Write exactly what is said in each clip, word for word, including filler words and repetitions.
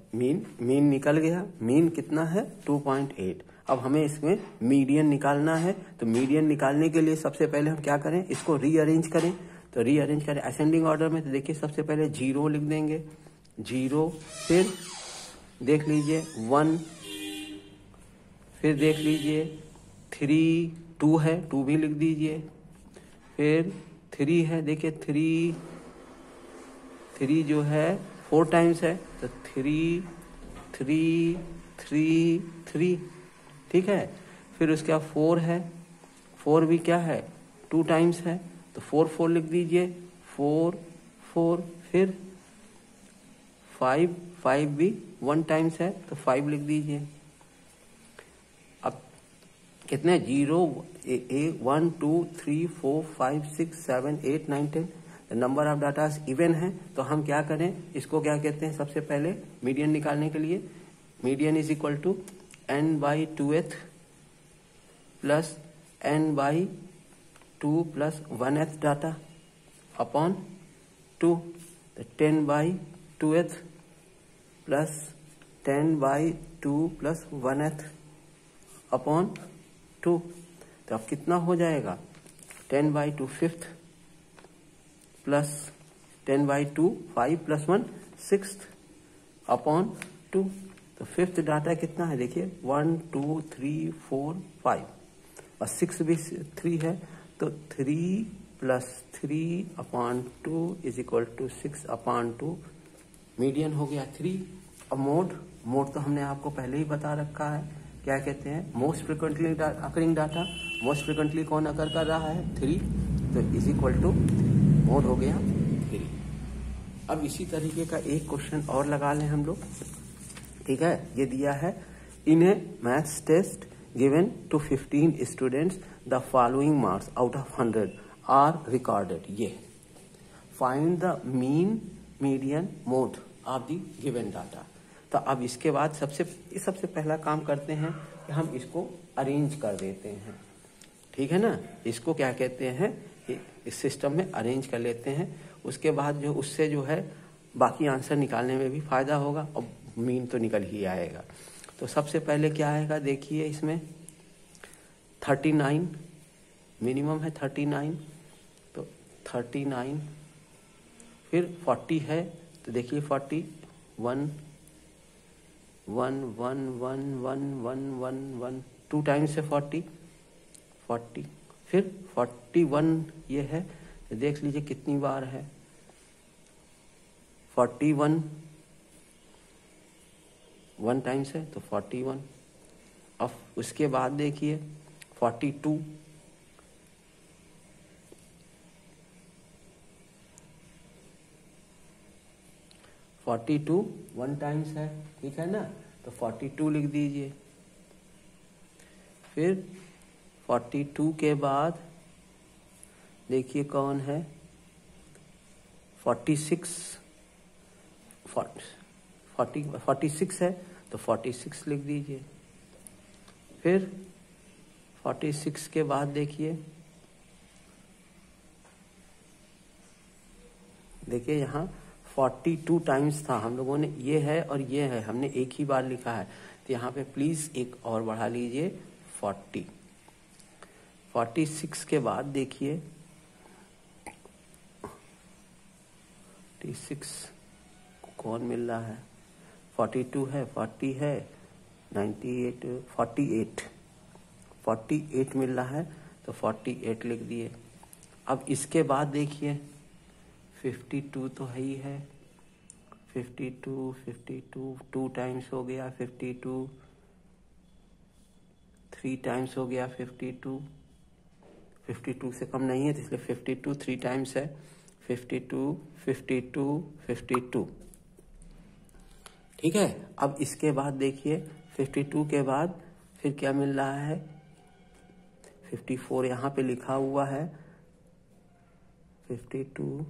Mean mean निकल गया, mean कितना है टू पॉइंट एट। अब हमें इसमें मीडियन निकालना है, तो मीडियन निकालने के लिए सबसे पहले हम क्या करें, इसको रीअरेंज करें। तो रीअरेंज करें असेंडिंग ऑर्डर में, तो देखिए सबसे पहले जीरो लिख देंगे, जीरो, फिर देख लीजिए वन, फिर देख लीजिए थ्री, टू है टू भी लिख दीजिए, फिर थ्री है, देखिए थ्री, थ्री जो है फोर टाइम्स है, तो थ्री थ्री थ्री थ्री, ठीक है। फिर उसके बाद फोर है, फोर भी क्या है टू टाइम्स है, तो फोर फोर लिख दीजिए, फोर फोर, फिर फाइव, फाइव भी वन टाइम्स है, तो फाइव लिख दीजिए। अब कितने, zero, a one two three four five six seven eight nine ten, number of datas even है, तो हम क्या करें, इसको क्या कहते हैं, सबसे पहले मीडियन निकालने के लिए, median is equal to n by two th plus n by two plus one th data upon two, तो ten by two th plus ten by two plus one th upon two, तो अब कितना हो जाएगा, ten by two fifth plus ten by two five plus one six upon two, तो fifth data कितना है, देखिए one two three four five, और सिक्स भी थ्री है, तो three plus three upon two is equal to six upon two, median हो गया थ्री। अब मोड, मोड तो हमने आपको पहले ही बता रखा है, क्या कहते हैं, most frequently occurring data, most frequently कौन अकर कर रहा है, थ्री, तो इज इक्वल टू मोड हो गया थ्री। अब इसी तरीके का एक क्वेश्चन और लगा लें हम लोग, ठीक है। ये दिया है, in a maths test given to fifteen students the following marks out of hundred are recorded, ये find the mean median mode of the given data. तो अब इसके बाद सबसे सबसे पहला काम करते हैं कि हम इसको अरेंज कर देते हैं, ठीक है ना, इसको क्या कहते हैं, इस सिस्टम में अरेंज कर लेते हैं। उसके बाद जो उससे जो है बाकी आंसर निकालने में भी फायदा होगा और मीन तो निकल ही आएगा। तो सबसे पहले क्या आएगा, देखिए इसमें थर्टी नाइन मिनिमम है, थर्टी नाइन, तो थर्टी नाइन, फिर फोर्टी है, तो देखिए forty one one one one one one one one two times है फोर्टी, फोर्टी, फिर फोर्टी वन ये है, तो देख लीजिए कितनी बार है, फोर्टी वन वन टाइम्स है, तो फोर्टी वन। अब उसके बाद देखिए forty two, forty two one times है, ठीक है ना, तो फोर्टी टू लिख दीजिए। फिर फोर्टी टू के बाद देखिए कौन है, forty six, forty forty six है, तो फोर्टी सिक्स लिख दीजिए। फिर फोर्टी सिक्स के बाद देखिए, देखिए यहाँ फोर्टी टू टाइम्स था, हम लोगों ने ये है और ये है, हमने एक ही बार लिखा है, तो यहाँ पे प्लीज एक और बढ़ा लीजिए फोर्टी। फोर्टी सिक्स के बाद देखिए फोर्टी सिक्स कौन मिल रहा है, फोर्टी टू है, फोर्टी है, ninety eight, forty eight, forty eight मिल रहा है, तो फोर्टी एट लिख दिए। अब इसके बाद देखिए फिफ्टी टू तो है ही है, fifty two, fifty two two times हो गया, फिफ्टी टू थ्री टाइम्स हो गया, फिफ्टी टू फिफ्टी टू से कम नहीं है, तो इसलिए फिफ्टी टू थ्री टाइम्स है, fifty two, fifty two, fifty two, ठीक है। अब इसके बाद देखिए फिफ्टी टू के बाद फिर क्या मिल रहा है, फिफ्टी फोर यहाँ पे लिखा हुआ है, फिफ्टी टू,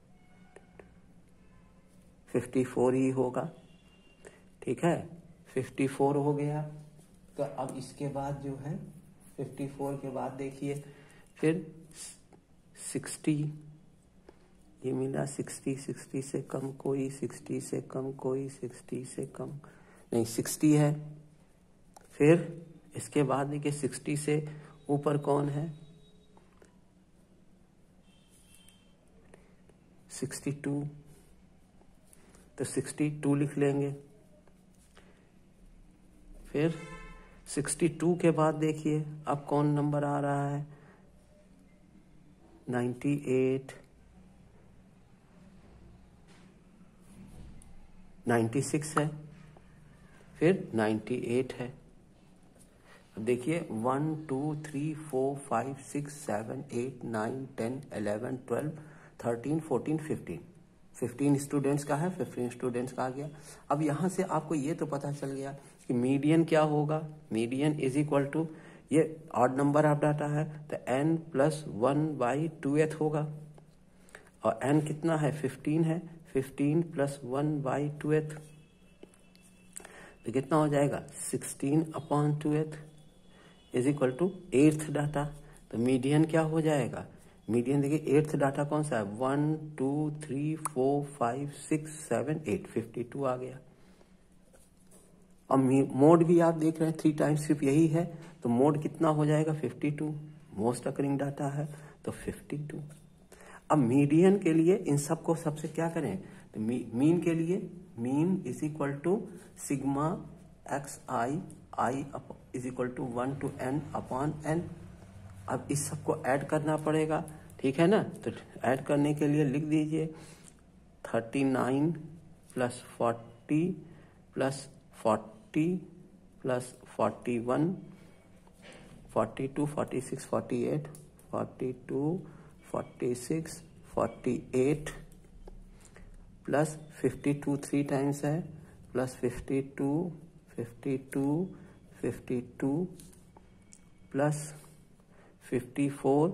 फिफ्टी फोर ही होगा, ठीक है, फिफ्टी फोर हो गया। तो अब इसके बाद जो है फिफ्टी फोर के बाद देखिए फिर सिक्सटी, ये मिला सिक्सटी, सिक्सटी से कम कोई, सिक्सटी से कम कोई, सिक्सटी से कम नहीं, सिक्सटी है। फिर इसके बाद देखिए सिक्सटी से ऊपर कौन है, सिक्सटी टू, तो सिक्सटी टू लिख लेंगे। फिर सिक्सटी टू के बाद देखिए अब कौन नंबर आ रहा है, नाइन्टी एट, नाइन्टी सिक्स है, फिर नाइन्टी एट है। अब देखिए one two three four five six seven eight nine ten eleven twelve thirteen fourteen fifteen, fifteen students का है, फिफ्टीन स्टूडेंट्स का आ गया। अब यहाँ से आपको ये तो पता चल गया कि मीडियन क्या होगा, मीडियन इज इक्वल टू, ये ऑड नंबर ऑफ डाटा है तो n plus one by two th होगा, और n कितना है, फिफ्टीन है, fifteen plus one by two th तो कितना हो जाएगा, sixteen upon two th is equal to eighth data. तो मीडियन क्या हो जाएगा, मीडियन देखिए एट्थ डाटा कौन सा है, one two three four five six seven eight, fifty two आ गया। और मोड भी आप देख रहे हैं थ्री टाइम्स सिर्फ यही है, तो मोड कितना हो जाएगा, fifty two, most occurring data है तो फिफ्टी टू। अब मीडियन के लिए इन सब को सबसे क्या करें, तो मी, मीन के लिए mean is equal to sigma x i, i is equal to one two n upon n. अब इस सबको ऐड करना पड़ेगा, ठीक है ना, तो ऐड करने के लिए लिख दीजिए thirty nine plus forty plus forty plus forty one, forty two, forty six, forty eight, forty two, forty six, forty eight plus fifty two three times है, plus fifty two, fifty two, fifty two plus fifty four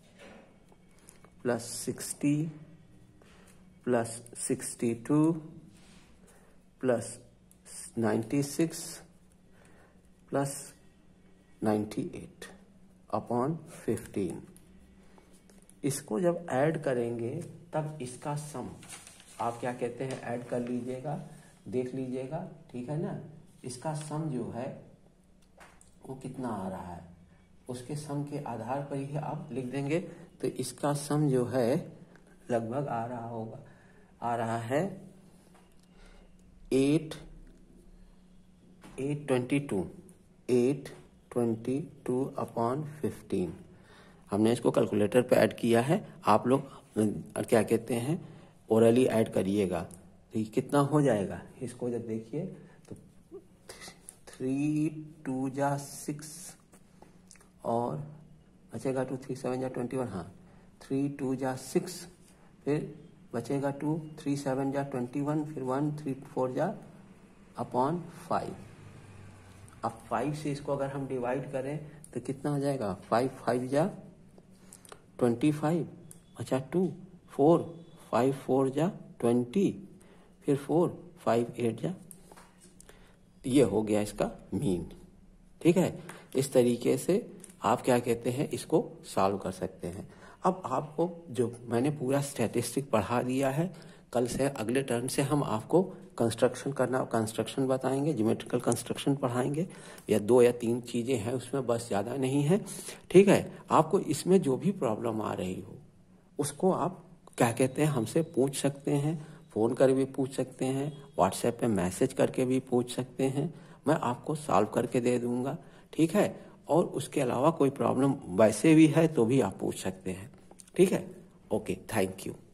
plus sixty plus sixty two plus ninety six plus ninety eight upon fifteen. इसको जब add करेंगे तब इसका सम आप क्या कहते हैं, ऐड कर लीजिएगा, देख लीजिएगा, ठीक है ना। इसका सम जो है वो कितना आ रहा है, उसके सम के आधार पर ही आप लिख देंगे। तो इसका सम जो है लगभग आ रहा होगा, आ रहा है eight eight twenty two, eight twenty two upon fifteen. हमने इसको कैलकुलेटर पे ऐड किया है, आप लोग क्या कहते हैं ओरली ऐड करिएगा। तो ये कितना हो जाएगा, इसको जब देखिए तो थ्री टू जा सिक्स और बचेगा टू, थ्री सेवन जा ट्वेंटी वन, हाँ थ्री टू जा सिक्स, फिर बचेगा टू, थ्री सेवन जा ट्वेंटी वन, फिर वन, थ्री फोर जा अपॉन फाइव। अब फाइव से इसको अगर हम डिवाइड करें तो कितना हो जाएगा, फाइव फाइव जा ट्वेंटी फाइव, अच्छा टू, फोर, फाइव फोर जा ट्वेंटी, फिर फोर, फाइव एट जा, ये हो गया इसका मीन, ठीक है। इस तरीके से आप क्या कहते हैं इसको सॉल्व कर सकते हैं। अब आपको जो मैंने पूरा स्टैटिस्टिक पढ़ा दिया है, कल से अगले टर्म से हम आपको कंस्ट्रक्शन करना, कंस्ट्रक्शन बताएंगे, ज्योमेट्रिकल कंस्ट्रक्शन पढ़ाएंगे, या दो या तीन चीजें हैं उसमें, बस ज़्यादा नहीं है, ठीक है। आपको इसमें जो भी प्रॉब्लम आ रही हो उसको आप क्या कहते हैं हमसे पूछ सकते हैं, फ़ोन कर भी पूछ सकते हैं, व्हाट्सएप पे मैसेज करके भी पूछ सकते हैं, मैं आपको सॉल्व करके दे दूंगा, ठीक है। और उसके अलावा कोई प्रॉब्लम वैसे भी है तो भी आप पूछ सकते हैं, ठीक है। Okay, thank you.